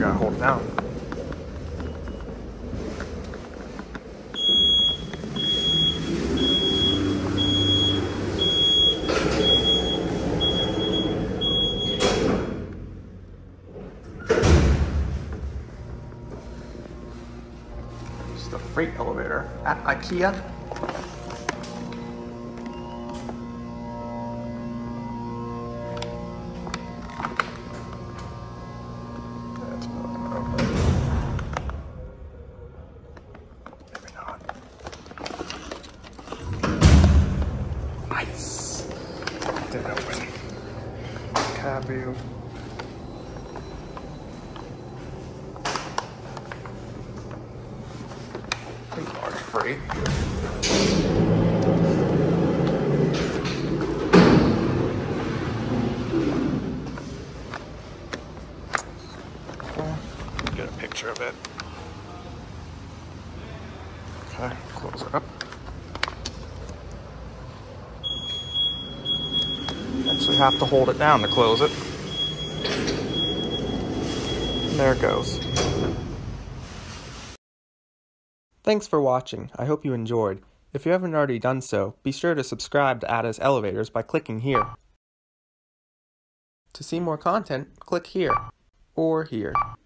gotta hold it down. This is the freight elevator at IKEA. Nice. Didn't open. Cab view. Large free. Get a picture of it. Okay, close it up. Actually have to hold it down to close it. And there it goes. Thanks for watching. I hope you enjoyed. If you haven't already done so, be sure to subscribe to Ada's Elevators by clicking here. To see more content, click here or here.